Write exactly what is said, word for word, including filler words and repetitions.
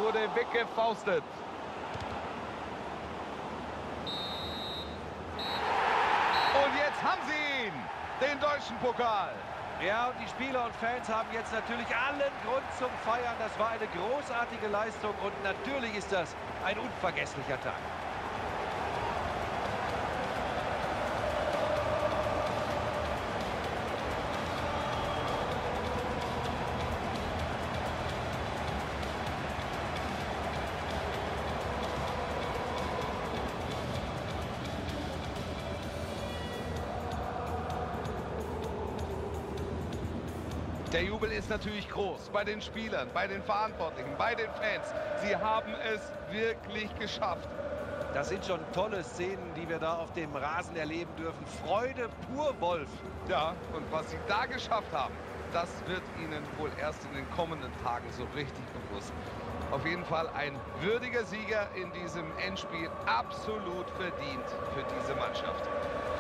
wurde weggefaustet. Und jetzt haben sie ihn, den deutschen Pokal. Ja, und die Spieler und Fans haben jetzt natürlich allen Grund zum Feiern. Das war eine großartige Leistung und natürlich ist das ein unvergesslicher Tag. Der Jubel ist natürlich groß bei den Spielern, bei den Verantwortlichen, bei den Fans. Sie haben es wirklich geschafft. Das sind schon tolle Szenen, die wir da auf dem Rasen erleben dürfen. Freude pur, Wolf. Ja, und was sie da geschafft haben, das wird ihnen wohl erst in den kommenden Tagen so richtig bewusst. Auf jeden Fall ein würdiger Sieger in diesem Endspiel, absolut verdient für diese Mannschaft.